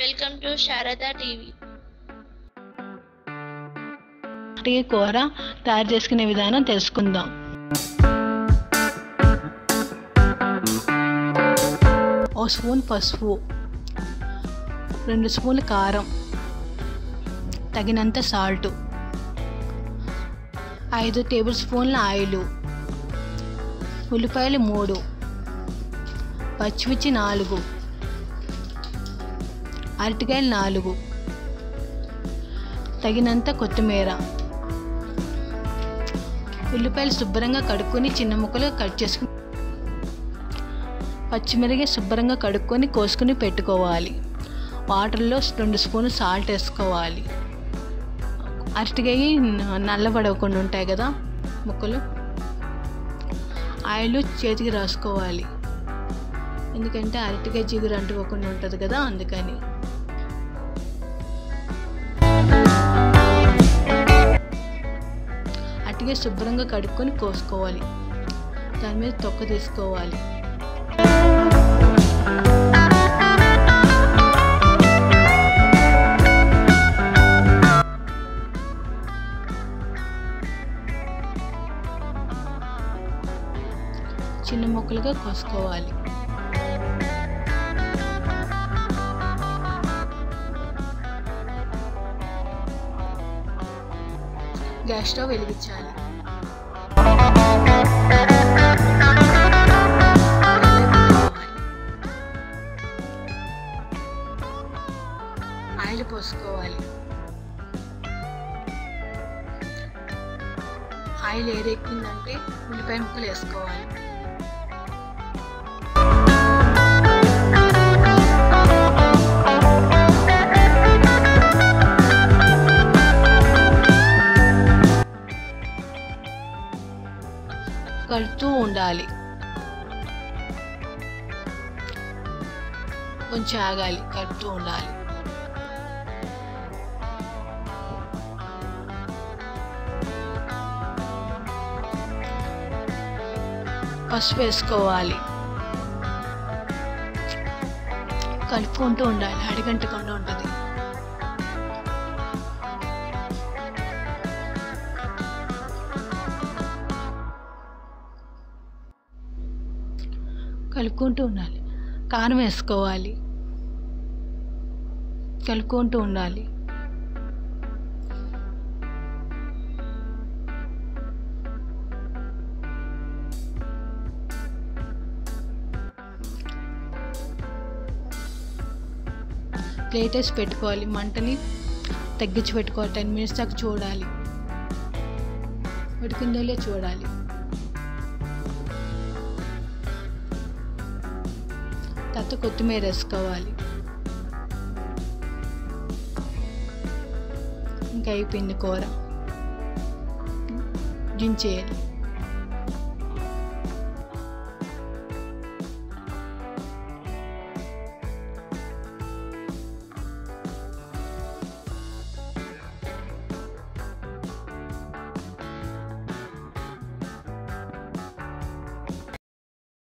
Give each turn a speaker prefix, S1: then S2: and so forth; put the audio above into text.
S1: Welcome to Sharada TV.
S2: కూర తయారు చేసుకునే విధానం తెలుసుకుందాం. ఓ స్పూన్ పసుపు, 2 స్పూన్లు కారం, తగినంత సాల్ట్, 5 టేబుల్ స్పూన్ల ఆయిల్, ఉల్లిపాయలు 3, పచ్చిమిర్చి 4, అరటికాయలు 4, తగినంత కొత్తిమీర. ఉల్లిపాయలు శుభ్రంగా కడుక్కొని చిన్న ముక్కలుగా కట్ చేసుకుని, పచ్చిమిరపకాయ శుభ్రంగా కడుక్కొని కోసుకుని పెట్టుకోవాలి. వాటర్లో 2 స్పూన్లు సాల్ట్ వేసుకోవాలి. అరటికాయ నల్లబడకుండా ఉంటాయి కదా ముక్కలు. ఆయిల్ చేతికి రాసుకోవాలి, ఎందుకంటే అరటికాయ జిగురు అంటుకోకుండా ఉంటుంది కదా, అందుకని. అరటికాయ శుభ్రంగా కడుక్కొని కోసుకోవాలి. దాని మీద తొక్క తీసుకోవాలి. చిన్న ముక్కలుగా కోసుకోవాలి. గ్యాస్ స్టవ్ వెలిగించాలి. ఆయిల్ పోసుకోవాలి. ఆయిల్ ఏరెక్కిందంటే ఉల్లిపాయ ముక్కలు వేసుకోవాలి. కలుపుతూ ఉండాలి. కొంచెం ఆగాలి, కలుపుతూ ఉండాలి. పసుపు వేసుకోవాలి. కలుపుకుంటూ ఉండాలి, అడిగంటకుండా ఉంటుంది. కలుపుకుంటూ ఉండాలి. కారం వేసుకోవాలి. కలుపుకుంటూ ఉండాలి. ప్లేట్ వేసి పెట్టుకోవాలి. మంటని తగ్గించి పెట్టుకోవాలి. 10 మినిట్స్ దాకా చూడాలి, ఉడికిందో చూడాలి. తర్వాత కొత్తిమీర వేసుకోవాలి. ఇంకా అయిపోయింది కూర, దించేయాలి.